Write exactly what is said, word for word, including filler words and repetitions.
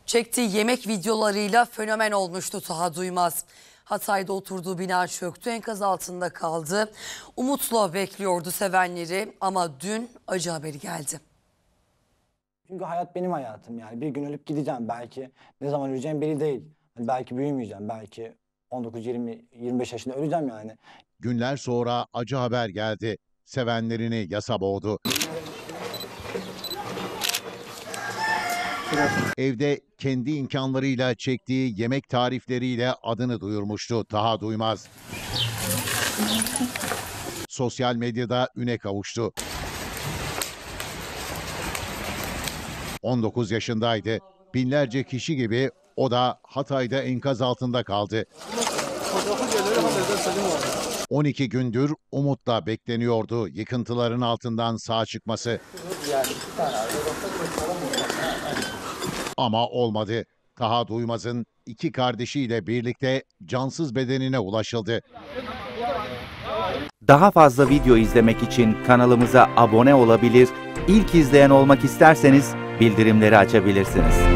Çektiği yemek videolarıyla fenomen olmuştu Taha Duymaz. Hatay'da oturduğu bina çöktü, enkaz altında kaldı. Umutla bekliyordu sevenleri ama dün acı haberi geldi. Çünkü hayat benim hayatım yani. Bir gün ölüp gideceğim belki. Ne zaman öleceğim belli değil. Hani belki büyümeyeceğim. Belki on dokuz yirmi yirmi beş yaşında öleceğim yani. Günler sonra acı haber geldi. Sevenlerini yasa boğdu. Evde kendi imkanlarıyla çektiği yemek tarifleriyle adını duyurmuştu Taha Duymaz. Sosyal medyada üne kavuştu. on dokuz yaşındaydı. Binlerce kişi gibi o da Hatay'da enkaz altında kaldı. on iki gündür umutla bekleniyordu yıkıntıların altından sağ çıkması. Ama olmadı. Taha Duymaz'ın iki kardeşiyle birlikte cansız bedenine ulaşıldı. Daha fazla video izlemek için kanalımıza abone olabilir, ilk izleyen olmak isterseniz bildirimleri açabilirsiniz.